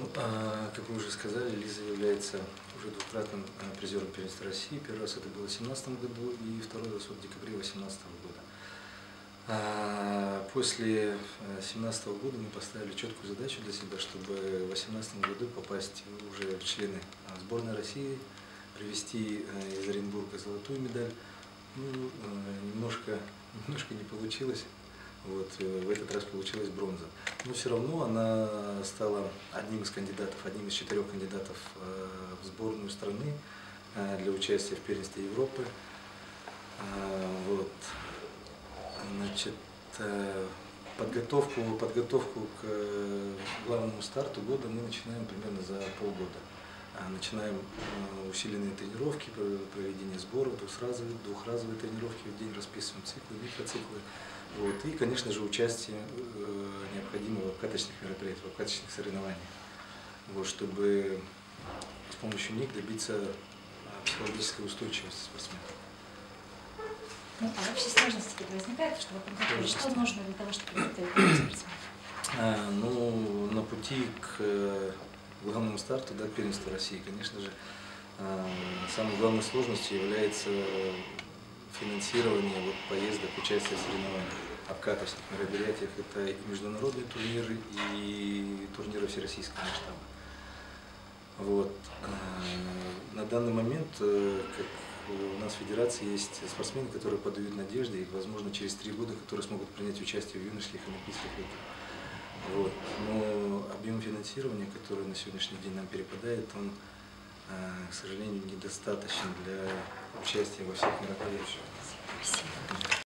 Как вы уже сказали, Лиза является уже двукратным призером первенства России. Первый раз это было в 2017 году и второй раз в декабре 2018 года. После 2017 года мы поставили четкую задачу для себя, чтобы в 2018 году попасть уже в члены сборной России, привезти из Оренбурга золотую медаль. Ну, немножко не получилось. Вот, в этот раз получилась бронза. Но все равно она стала одним из кандидатов, одним из 4 кандидатов в сборную страны для участия в первенстве Европы. Вот. Значит, подготовку к главному старту года мы начинаем примерно за полгода. Начинаем усиленные тренировки, проведение сборов, двухразовые тренировки в день, расписываем циклы, микроциклы. Вот. И, конечно же, участие необходимого в каточных мероприятиях, в каточных соревнованиях, вот, чтобы с помощью них добиться психологической устойчивости спортсменов. Ну, а вообще сложности какие-то возникают, чтобы подготовить? Что нужно для того, чтобы подготовить спортсмена? Ну, на пути к главному старту, да, первенства России, конечно же, самой главной сложностью является финансирование поездок, участия в соревнованиях, а в каточных мероприятиях это и международные турниры, и турниры всероссийского масштаба. Вот. На данный момент, как у нас в федерации есть спортсмены, которые подают надежды, и, возможно, через 3 года, которые смогут принять участие в юношеских олимпийских играх. Вот. Но объем финансирования, который на сегодняшний день нам перепадает, он, к сожалению, недостаточен для участия во всех мероприятиях. Спасибо.